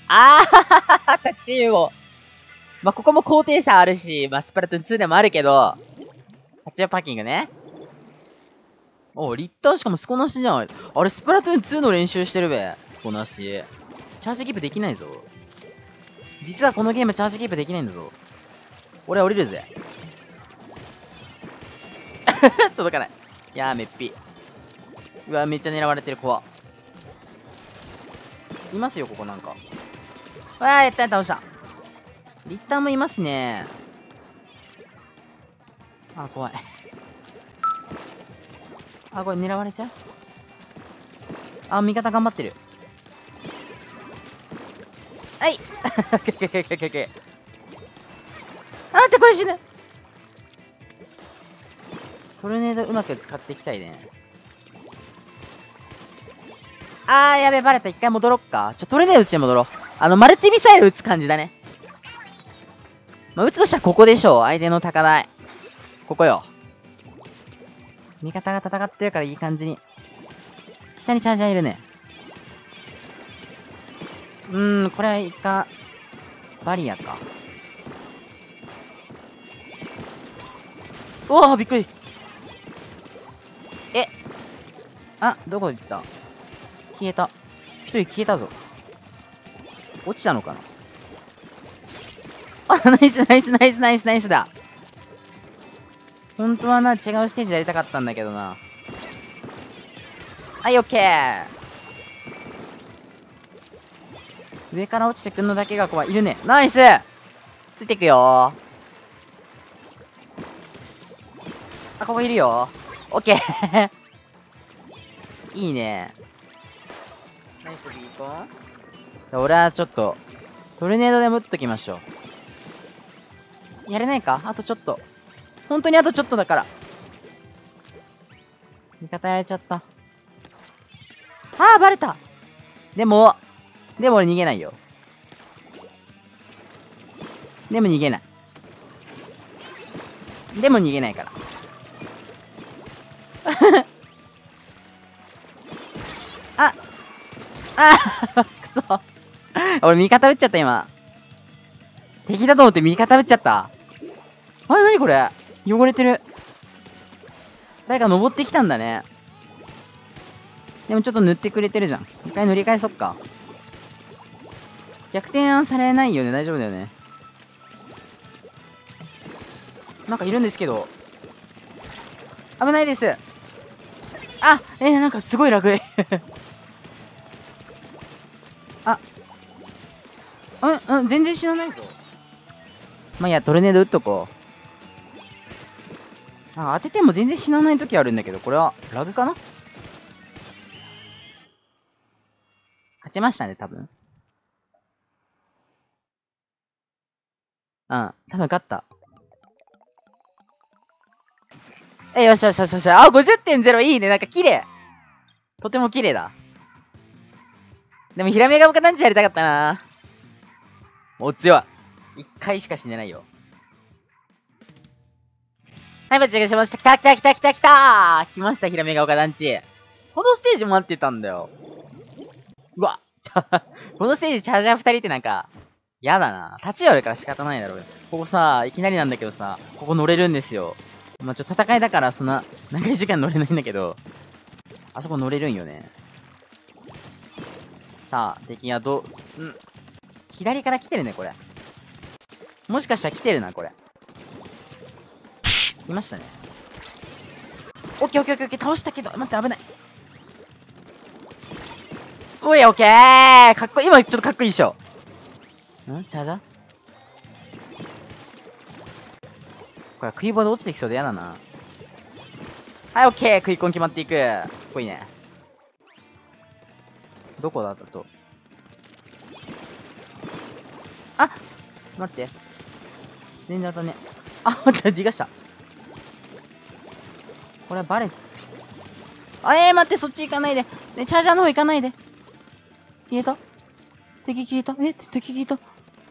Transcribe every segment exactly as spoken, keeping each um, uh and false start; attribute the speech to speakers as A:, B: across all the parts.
A: あータッチ融合。まあ、ここも高低差あるし、まあ、スプラトゥーンツーでもあるけど、タッチアップパッキングね。おリッターしかもスコなしじゃん。あれ、スプラトゥーンツーの練習してるべ。スコなし。チャージキープできないぞ。実はこのゲームチャージキープできないんだぞ。俺降りるぜ。届かない。いやー、めっぴ。うわ、めっちゃ狙われてる、怖。いますよ、ここなんか。わー、やったやった、倒した。リッターもいますね。あ、怖い。あ、これ狙われちゃう。あ、味方頑張ってる。はい。あ、待って、これ死ぬ。トルネードうまく使っていきたいね。あー、やべ、バレた。一回戻ろっか。ちょ、トルネード撃ちに戻ろう。あの、マルチミサイル撃つ感じだね。まあ、撃つとしたらここでしょう。相手の高台。ここよ。味方が戦ってるからいい感じに。下にチャージャーいるね。うーん、これは一回、バリアか。うわー、びっくり。え。あ、どこ行った消えた。一人消えたぞ。落ちたのかなあ、ナイスナイスナイスナイスナイスだ。本当はな、違うステージやりたかったんだけどな。はい、オッケー。上から落ちてくんのだけが怖い。いるね。ナイスついてくよー。あ、ここいるよー。オッケー。いいね。ナイスビーコン。じゃあ、俺はちょっと、トルネードでも打っときましょう。やれないかあとちょっと。本当にあとちょっとだから。味方やられちゃった。ああ、バレた。でも、でも俺逃げないよ。でも逃げない。でも逃げないから。ああくそ。俺味方撃っちゃった今。敵だと思って味方撃っちゃった。あれ、なにこれ汚れてる。誰か登ってきたんだね。でもちょっと塗ってくれてるじゃん。一回塗り返そっか。逆転はされないよね。大丈夫だよね。なんかいるんですけど。危ないです。あ、えー、なんかすごい楽い。あ、うん、うん、全然死なないぞ。まあ、いや、トルネード撃っとこう。あ、当てても全然死なない時あるんだけど、これはラグかな。勝ちましたね、多分。うん、多分勝った。え、よしよしよしよし。あ、ごじゅってんゼロ いいね。なんか綺麗。とても綺麗だ。でも、ヒラメガオカ団地やりたかったな。お強い。一回しか死ねないよ。はい、バッチがしました。来た来た来た来た来た来ました、ヒラメガオカ団地。このステージ待ってたんだよ。うわ、ちゃ、このステージチャージャーふたりってなんか、やだな。立ち寄るから仕方ないだろうよ。ここさ、いきなりなんだけどさ、ここ乗れるんですよ。まあ、ちょっと戦いだからそんな、長い時間乗れないんだけど、あそこ乗れるんよね。さあ、敵はどう、ん左から来てるね、これ。もしかしたら来てるな、これ。いましたね。オッケーオッケーオッケーオッケー、倒したけど、待って、危ない。おい、オッケーかっこいい。今ちょっとかっこいいでしょ。んチャージャーこれ食い棒で落ちてきそうで嫌だな。はい、オッケー食い込ん決まっていく。かっこいいね。どこだだと。あ待って。全然当たんね。あ、待って、逃がした。これはバレ、あ、えー、待って、そっち行かないで。ね、チャージャーの方行かないで。消えた敵消えたえ敵消えた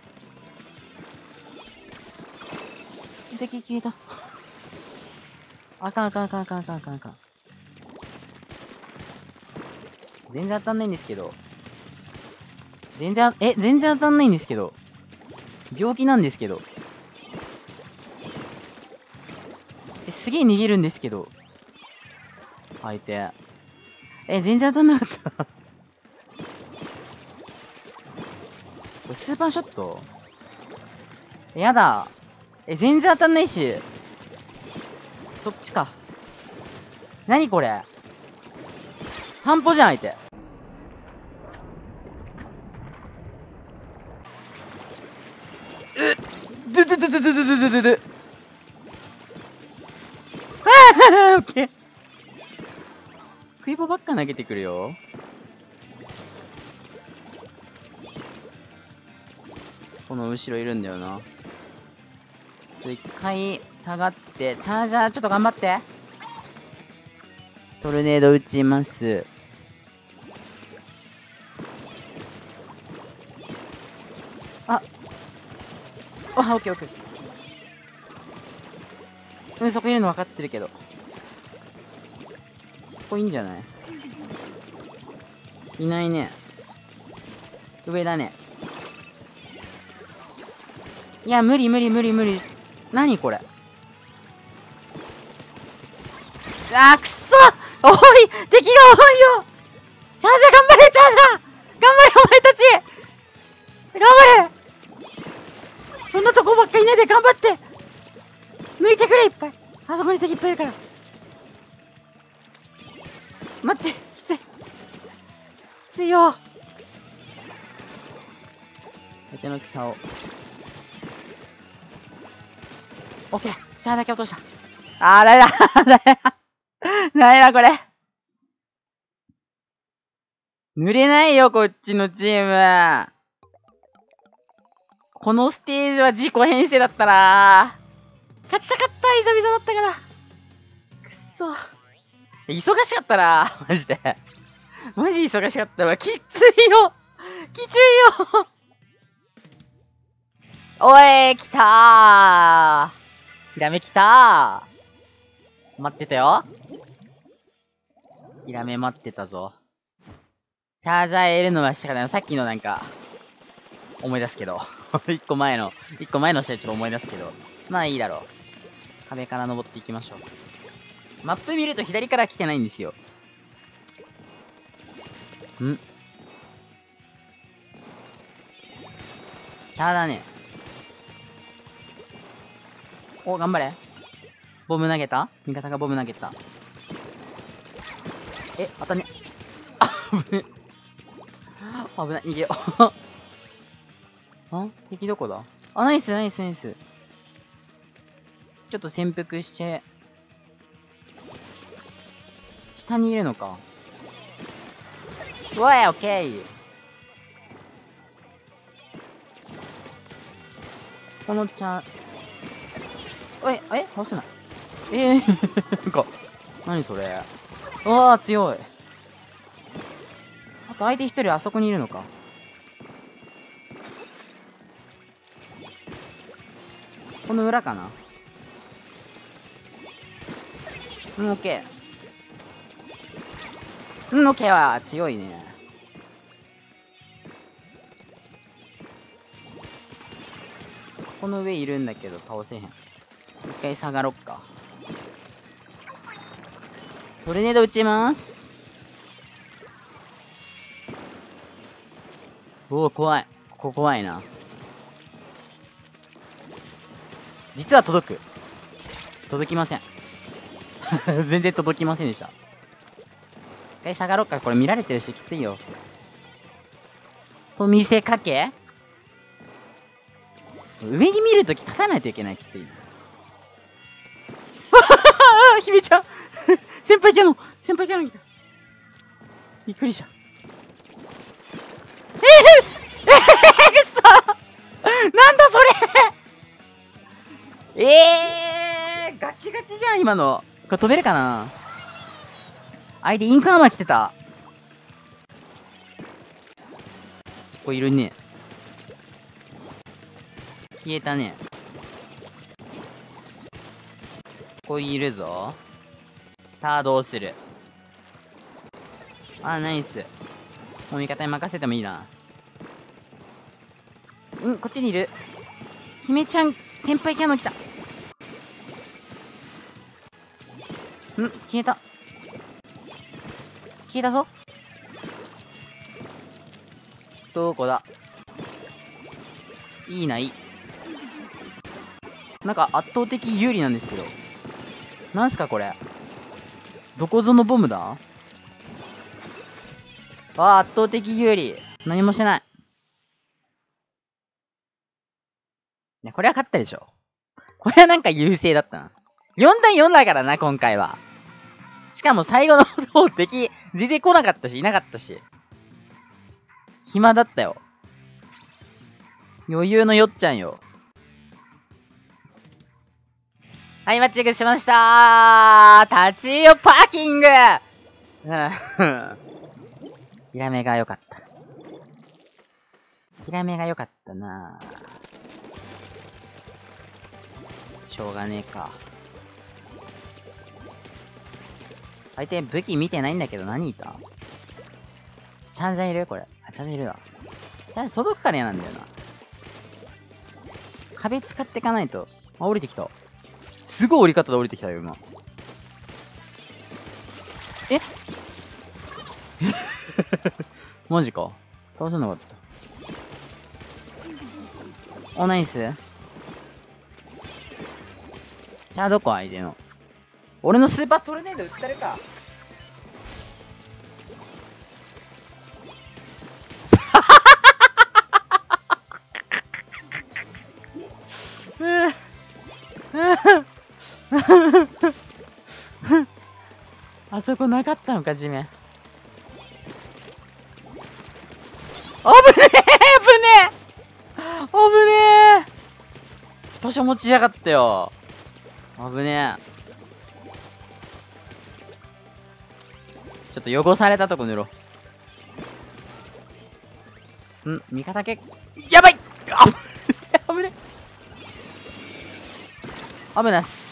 A: 敵消えた。あかんあかんあかんあかんあかんあかんあかん。全然当たんないんですけど。 全然、え、全然当たんないんですけど。病気なんですけど。え、すげえ逃げるんですけど。相手。え、全然当たんなかった。これスーパーショットやだ。え、全然当たんないし。そっちか。なにこれ散歩じゃん、相手。うっドゥドゥドゥドゥドゥドゥドゥドゥドゥ。ああオッケー。クイボばっか投げてくるよ。この後ろいるんだよな。ちょ一回下がって、チャージャーちょっと頑張って。トルネード打ちます。あ、あ、オッケーオッケー。うん、そこいるの分かってるけど。ここいいんじゃない？いないね。上だね。いや、無理無理無理無理。何これ。あー、くっそおい敵が多いよ。チャージャー頑張れチャージャー頑張れお前たち頑張れ。そんなとこばっかいないで頑張って抜いてくれいっぱい。あそこに敵いっぱいいるから。待って、きつい。きついよ。相手の茶を。オッケー。茶だけ落とした。あー、ダメだ。ダメだ。ダメだ、これ。濡れないよ、こっちのチーム。このステージは自己編成だったな。勝ちたかった、久々だったから。くっそ。忙しかったな、マジで。マジ忙しかったわ。きついよきついよおい、来たーひらめ来たー待ってたよ。ひらめ待ってたぞ。チャージャー得るのは仕方ない。さっきのなんか、思い出すけど。一個前の、一個前の試合ちょっと思い出すけど。まあいいだろう。壁から登っていきましょう。マップ見ると左から来てないんですよ。んチャーだね。お、頑張れ。ボム投げた味方がボム投げた。え、当たんね。あ、危ね。危ない、逃げよう。あ敵どこだあ、ナイス、ナイス、ナイス。ちょっと潜伏して。下にいるのか。うわい、オッケー。このチャー、え、え倒せない。えー、なんか、何それ。うわー、強い。あと相手一人あそこにいるのか。この裏かな。うん、オッケー。うん、オッケーは強いね。この上いるんだけど倒せへん。一回下がろっか。トルネード撃ちます。おお、怖い。ここ怖いな。実は届く。届きません。全然届きませんでした。一回下がろっか。これ見られてるしきついよ。と見せかけ上に見るとき立たないといけない。きついな。ああ姫ちゃん先輩キャノン先輩キャノン来た。びっくりした。えー、えー、くそなんだそれえー、ガチガチじゃん今の。これ飛べるかな。相手インクアーマー来てた。ここいるね。消えたね。ここいるぞ。さあどうする。あ、ナイス。もう味方に任せてもいいな。 うん、こっちにいる。姫ちゃん、先輩キャノン来た。ん、消えた。消えたぞ。どこだ。いいない。なんか圧倒的有利なんですけど。なんすかこれ。どこぞのボムだ。わあ、圧倒的有利。何もしてない。ね、これは勝ったでしょ。これはなんか優勢だったな。よんたいよんだからな、今回は。しかも最後の方敵、出てこなかったし、いなかったし。暇だったよ。余裕のよっちゃんよ。はい、マッチングしましたー。立ちよパーキングうん。きらめが良かった。きらめが良かったなぁ。しょうがねえか。相手武器見てないんだけど何いた？チャンジャンいるこれ。あ、チャンジャンいるわ。チャンジャン届くから嫌なんだよな。壁使っていかないと。あ、降りてきた。すごい降り方で降りてきたよ、今。えマジか。倒せなかった。お、ナイス。じゃあどこ相手の。俺のスーパートルネード撃ったるか。あそこなかったのか、地面。危ねえ危ねえ危ねえスパショ持ちやがったよ。危ねえ。ちょっと汚されたとこ塗ろう。ん、味方け、やばいあ危ねえ危ないっす。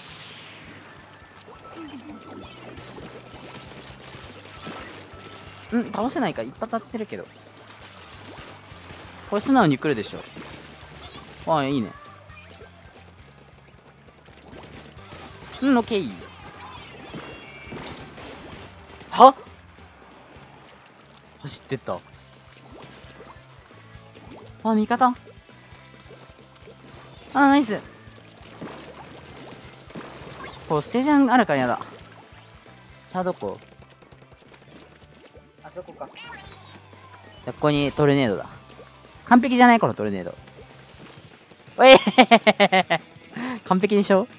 A: ん、倒せないか。一発当ってるけど。これ素直に来るでしょ。ああ、いいね。うん、オッケー。は走ってった。あ、味方。あ、ナイス。こう、ステージャンあるからやだ。さあ、どこ？あそこか。じゃあ、ここにトルネードだ。完璧じゃないこのトルネード。おえー完璧でしょ。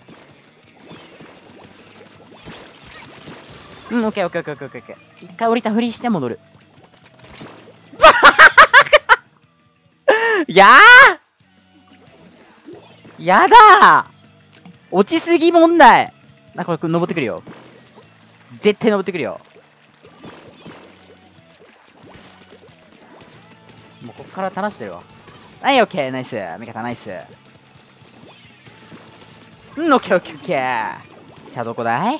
A: うん、オッケーオッケーオッケーオッケーオッケー。一回降りたふりして戻る。やーやだー落ちすぎ問題。あ、これ登ってくるよ。絶対登ってくるよ。もうこっから垂らしてるわ。はい、オッケー、ナイス。味方ナイス。うん、オッケーオッケーオッケー。じゃあどこだい？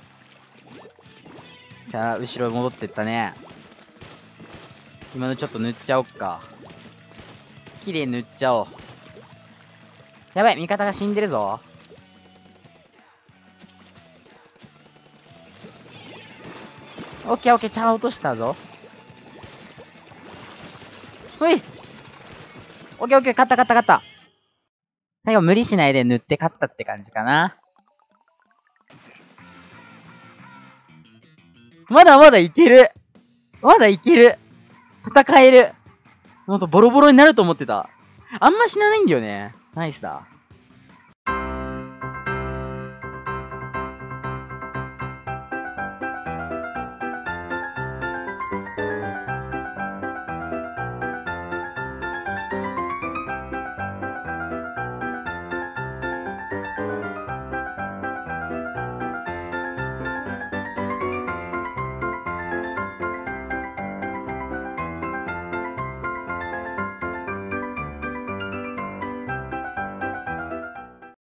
A: じゃあ後ろ戻ってったね。今のちょっと塗っちゃおっか。綺麗に塗っちゃおう。やばい、味方が死んでるぞ。オッケーオッケー、チャー落としたぞ。ほい。オッケーオッケー、勝った勝った勝った。最後無理しないで塗って勝ったって感じかな。まだまだいける。まだいける。戦える。ほんとボロボロになると思ってた。あんま死なないんだよね。ナイスだ。